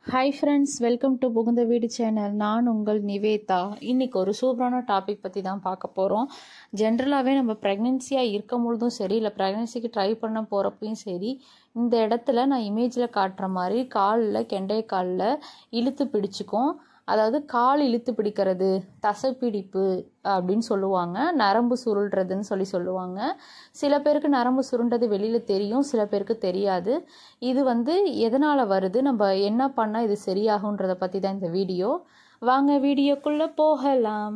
Hi friends, welcome to புகுந்த வீடு channel. நான் உங்கள் நிவேதா. இன்றைக்கி ஒரு சூப்பரான டாபிக் பற்றி தான் பார்க்க போகிறோம். ஜென்ரலாகவே நம்ம ப்ரெக்னென்சியாக இருக்கும் பொழுதும் சரி, இல்லை ப்ரெக்னென்சிக்கு ட்ரை பண்ண போகிறப்பையும் சரி, இந்த இடத்துல நான் இமேஜில் காட்டுற மாதிரி காலில் கெண்டை காலில் இழுத்து பிடிச்சிக்கும். அதாவது கால் இழுத்து பிடிக்கிறது, தசைப்பிடிப்பு அப்படின்னு சொல்லுவாங்க. நரம்பு சுருள்றதுன்னு சொல்லுவாங்க. சில பேருக்கு நரம்பு சுருண்டது வெளியில் தெரியும், சில பேருக்கு தெரியாது. இது எதனால் வருது, நம்ம என்ன பண்ணால் இது சரியாகுன்றதை பற்றி தான் இந்த வீடியோ. வாங்க வீடியோக்குள்ளே போகலாம்.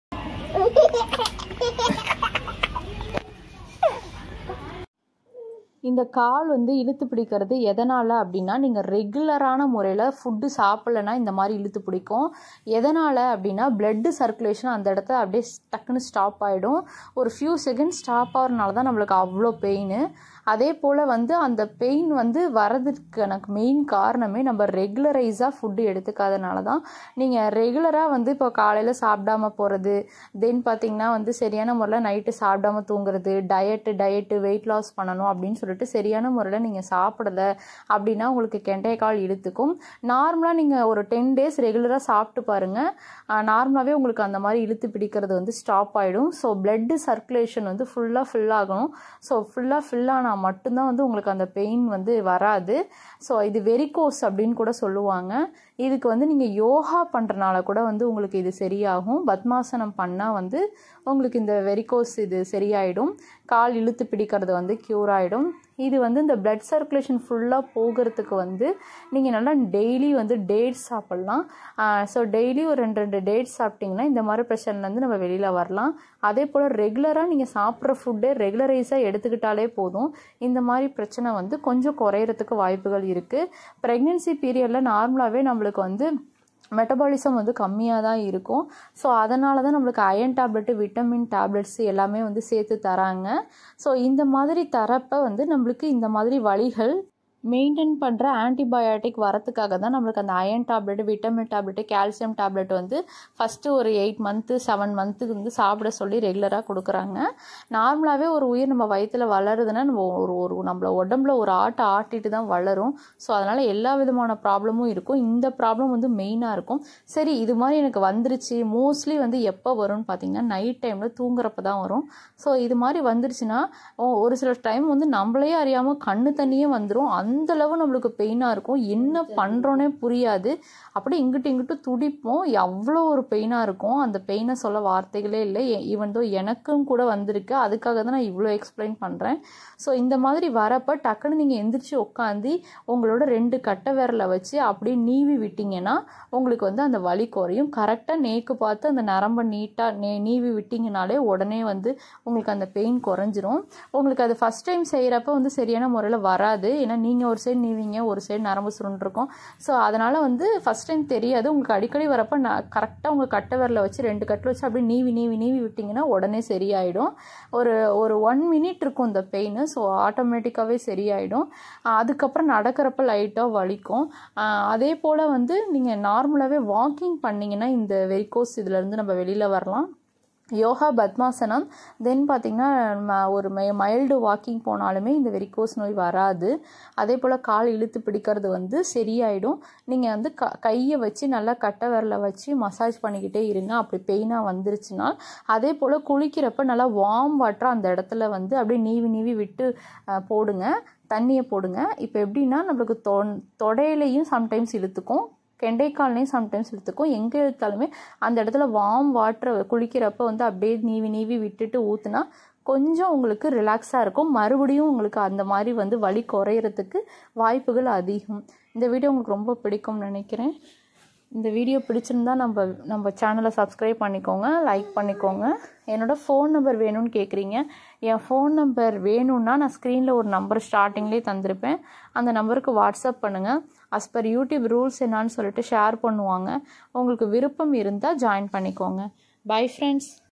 இந்த கால் இழுத்து பிடிக்கிறது எதனால் அப்படின்னா, நீங்கள் ரெகுலரான முறையில் ஃபுட்டு சாப்பிட்லன்னா இந்த மாதிரி இழுத்து பிடிக்கும். எதனால் அப்படின்னா, பிளட்டு சர்க்குலேஷன் அந்த இடத்துல அப்படியே டக்குன்னு ஸ்டாப் ஆகிடும். ஒரு ஃபியூ செகண்ட்ஸ் ஸ்டாப் ஆகிறதுனால தான் நம்மளுக்கு அவ்வளோ பெயின். அதே போல் அந்த பெயின் வரதுக்கு எனக்கு மெயின் காரணமே நம்ம ரெகுலரைஸாக ஃபுட்டு எடுத்துக்காதனால தான். நீங்கள் ரெகுலராக இப்போ காலையில் சாப்பிடாம போகிறது, தென் பார்த்திங்கன்னா சரியான முறையில் நைட்டு சாப்பிடாம தூங்குறது, டயட்டு வெயிட் லாஸ் பண்ணணும் அப்படின்னு சொல்லிட்டு சரியான முறையில் நீங்கள் சாப்பிடலை அப்படின்னா உங்களுக்கு கெண்டை கால் இழுத்துக்கும். நார்மலாக நீங்கள் ஒரு 10 days ரெகுலராக சாப்பிட்டு பாருங்கள், நார்மலாகவே உங்களுக்கு அந்த மாதிரி இழுத்து பிடிக்கிறது ஸ்டாப் ஆகிடும். ஸோ பிளட்டு சர்க்குலேஷன் ஃபுல்லாக ஃபில் ஆகணும். ஸோ ஃபுல்லாக ஃபில் ஆனால் மட்டும்தான் உங்களுக்கு அந்த பெயின் வராது. ஸோ இது வெரிகோஸ் அப்படின்னு கூட சொல்லுவாங்க. இதுக்கு நீங்கள் யோகா பண்ணுறனால கூட உங்களுக்கு இது சரியாகும். பத்மாசனம் பண்ணால் உங்களுக்கு இந்த வெரிகோஸ் இது சரியாயிடும். கால் இழுத்து பிடிக்கிறது க்யூர் ஆகிடும். இது இந்த பிளட் சர்க்குலேஷன் ஃபுல்லாக போகிறதுக்கு நீங்கள் நல்லா டெய்லி டேட்ஸ் சாப்பிட்லாம். ஸோ டெய்லி ஒரு 2 டேட்ஸ் சாப்பிட்டிங்கன்னா இந்த மாதிரி பிரச்சனைலேருந்து நம்ம வெளியில் வரலாம். அதே போல் ரெகுலராக நீங்கள் சாப்பிட்ற ஃபுட்டே ரெகுலரைஸாக எடுத்துக்கிட்டாலே போதும், இந்த மாதிரி பிரச்சனை கொஞ்சம் குறையிறதுக்கு வாய்ப்புகள் இருக்குது. ப்ரெக்னென்சி பீரியடில் நார்மலாகவே நம்மளுக்கு மெட்டபாலிசம் கம்மியாக தான் இருக்கும். ஸோ அதனால தான் நம்மளுக்கு அயன் டேப்லெட்டு, விட்டமின் டேப்லெட்ஸ் எல்லாமே சேர்த்து தராங்க. ஸோ இந்த மாதிரி தரப்போ நம்மளுக்கு இந்த மாதிரி வலிகள் மெயின்டைன் பண்ணுற ஆன்டிபயோட்டிக் வரத்துக்காக தான் நம்மளுக்கு அந்த iron tablet, vitamin tablet, calcium tablet first ஒரு 8 months 7 months சாப்பிட சொல்லி ரெகுலராக கொடுக்குறாங்க. நார்மலாகவே ஒரு உயிர் நம்ம வயிற்றில் வளருதுன்னா நம்ம ஒரு நம்மள உடம்புல ஒரு ஆட்டிட்டு தான் வளரும். ஸோ அதனால் எல்லா விதமான ப்ராப்ளமும் இருக்கும். இந்த ப்ராப்ளம் மெயினாக இருக்கும். சரி, இது மாதிரி எனக்கு வந்துருச்சு. மோஸ்ட்லி எப்போ வரும்னு பார்த்தீங்கன்னா நைட் டைமில் தூங்குறப்ப தான் வரும். ஸோ இது மாதிரி வந்துருச்சுன்னா ஒரு சில டைம் நம்மளே அறியாமல் கண்ணு தண்ணியே வந்துடும். அந்தளவு நம்மளுக்கு பெயினாக இருக்கும். என்ன பண்ணுறோன்னே புரியாது. அப்படியே இங்கிட்டு துடிப்போம். அவ்வளோ ஒரு பெயினாக இருக்கும். அந்த பெயினை சொல்ல வார்த்தைகளே இல்லை. ஈவன் தோ எனக்கும் கூட வந்திருக்கு. அதுக்காக தான் நான் இவ்வளோ எக்ஸ்பிளைன் பண்ணுறேன். ஸோ இந்த மாதிரி வரப்போ டக்குன்னு நீங்கள் எந்திரிச்சு உட்காந்து உங்களோட 2 கட்டை விரலை வச்சு அப்படியே நீவி விட்டிங்கன்னா உங்களுக்கு அந்த வலி குறையும். கரெக்டாக நேக்கு பார்த்து அந்த நரம்பை நீட்டாக நீவி விட்டிங்கனாலே உடனே உங்களுக்கு அந்த பெயின் குறைஞ்சிரும். உங்களுக்கு அது ஃபஸ்ட் டைம் செய்கிறப்ப சரியான முறையில் வராது. ஏன்னா நீங்கள் ஒரு சைடு நீவிங்க, ஒரு சைடு நரம்பு சுருண்டிருக்கும். ஸோ அதனால் ஃபஸ்ட் டைம் தெரியாது. உங்களுக்கு அடிக்கடி வரப்போ கரெக்டாக உங்கள் கட்டை விரலை வச்சு 2 கட்டில் வச்சு அப்படியே நீவி விட்டிங்கன்னா உடனே சரியாயிடும். ஒரு 1 minute இருக்கும் இந்த பெயின். ஸோ ஆட்டோமேட்டிக்காகவே சரியாயிடும். அதுக்கப்புறம் நடக்கிறப்ப லைட்டாக வலிக்கும். அதே போல் நீங்கள் நார்மலாகவே வாக்கிங் பண்ணிங்கன்னா இந்த வெரிகோஸ் இதுலேருந்து நம்ம வெளியில் வரலாம். யோகா, பத்மாசனம், தென் பார்த்திங்கன்னா ஒரு மைல்டு வாக்கிங் போனாலுமே இந்த வெரிகோஸ் நோய் வராது. அதே போல் கால் இழுத்து பிடிக்கிறது சரியாயிடும். நீங்கள் கையை வச்சு நல்லா கட்டை விரலை வச்சு மசாஜ் பண்ணிக்கிட்டே இருங்க. அப்படி பெயினாக வந்துருச்சுன்னா அதே போல் குளிக்கிறப்ப நல்லா வார்ம் வாட்டர் அந்த இடத்துல அப்படியே நீவி விட்டு போடுங்க, தண்ணியை போடுங்க. இப்போ எப்படின்னா நம்மளுக்கு தொடையிலையும் சம்டைம்ஸ் இழுத்துக்கும், கெண்டைக்கால்லையும் சம்டைம்ஸ் இழுத்துக்கும். எங்கே இழுத்தாலுமே அந்த இடத்துல வார்ம் வாட்டரை குளிக்கிறப்ப அப்படியே நீவி விட்டுட்டு ஊற்றுனா கொஞ்சம் உங்களுக்கு ரிலாக்ஸாக இருக்கும். மறுபடியும் உங்களுக்கு அந்த மாதிரி வலி குறையிறதுக்கு வாய்ப்புகள் அதிகம். இந்த வீடியோ உங்களுக்கு ரொம்ப பிடிக்கும்னு நினைக்கிறேன். இந்த வீடியோ பிடிச்சிருந்தா நம்ம சேனலை சப்ஸ்கிரைப் பண்ணிக்கோங்க, லைக் பண்ணிக்கோங்க. என்னோடய ஃபோன் நம்பர் வேணும்னு கேட்குறீங்க. என் ஃபோன் நம்பர் வேணும்னா நான் ஸ்க்ரீனில் ஒரு நம்பர் ஸ்டார்டிங்லேயே தந்திருப்பேன். அந்த நம்பருக்கு வாட்ஸ்அப் பண்ணுங்கள். அஸ் பர் யூடியூப் ரூல்ஸ் என்னான்னு சொல்லிட்டு ஷேர் பண்ணுவாங்க. உங்களுக்கு விருப்பம் இருந்தால் ஜாயின் பண்ணிக்கோங்க. Bye friends.